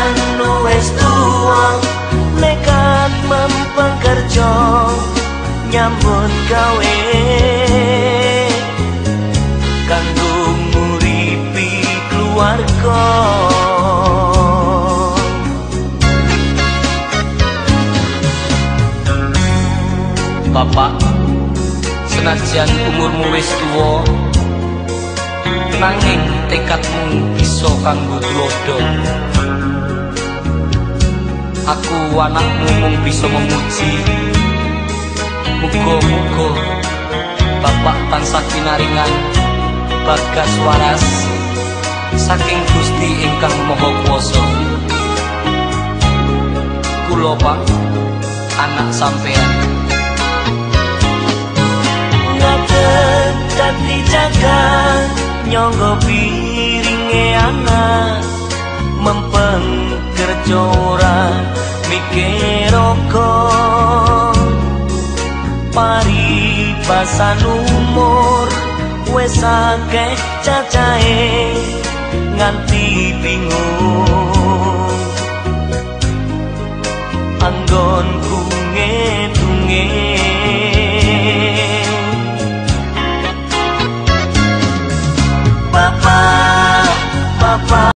wis tuwa nekat mempekerja nyambut gawe kanggo nguripi keluarga. Bapak, senajan umurmu wis tuwa nanging tekadmu iso kanggo tulodo. Aku anakmu mung bisa memuji. Muga-muga Bapak tansah pinaringan bagas waras saking Gusti ingkang Maha Kuwasa. Kula Pak, anak sampean. Ngaten dadi jaga nyangga piringe anak mempeng kerja ora mikir oko paribasan umur wis akeh cacahe nganti bingung anggonku ngedunge. Bapak